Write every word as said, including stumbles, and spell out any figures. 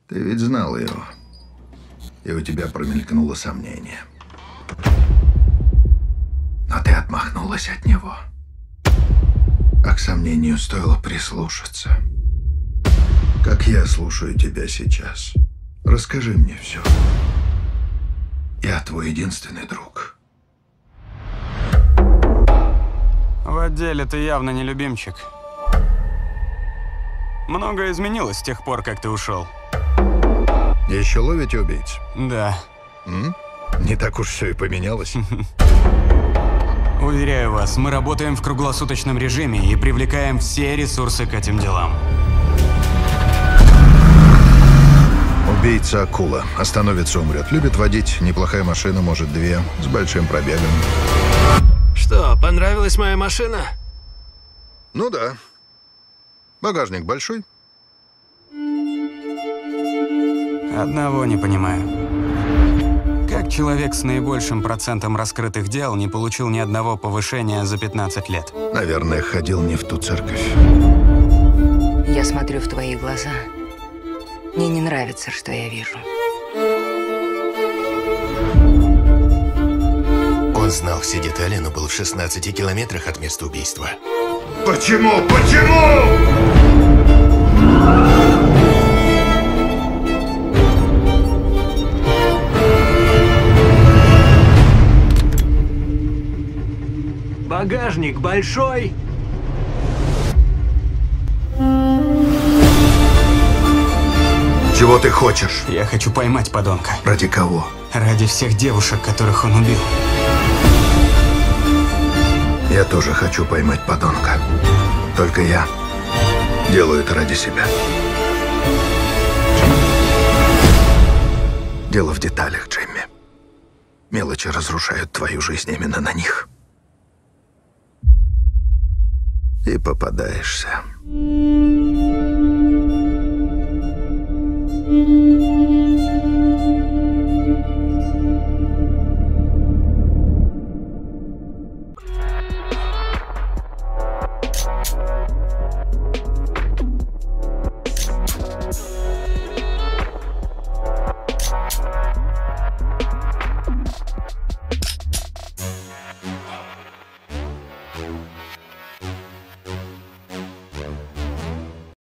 Ты ведь знал его, и у тебя промелькнуло сомнение. Но ты отмахнулась от него. А к сомнению стоило прислушаться. Как я слушаю тебя сейчас. Расскажи мне все. Я твой единственный друг. В отделе ты явно не любимчик. Многое изменилось с тех пор, как ты ушел. Еще ловите убийц? Да. М? Не так уж все и поменялось. Уверяю вас, мы работаем в круглосуточном режиме и привлекаем все ресурсы к этим делам. Убийца акула. Остановится, умрет. Любит водить. Неплохая машина, может, две. С большим пробегом. Что, понравилась моя машина? Ну да. Багажник большой? Одного не понимаю. Как человек с наибольшим процентом раскрытых дел не получил ни одного повышения за пятнадцать лет? Наверное, ходил не в ту церковь. Я смотрю в твои глаза. Мне не нравится, что я вижу. Он знал все детали, но был в шестнадцати километрах от места убийства. Почему? Почему? Багажник большой. Чего ты хочешь? Я хочу поймать подонка. Ради кого? Ради всех девушек, которых он убил. Я тоже хочу поймать подонка. Только я делаю это ради себя. Дело в деталях, Джимми. Мелочи разрушают твою жизнь именно на них. И попадаешься.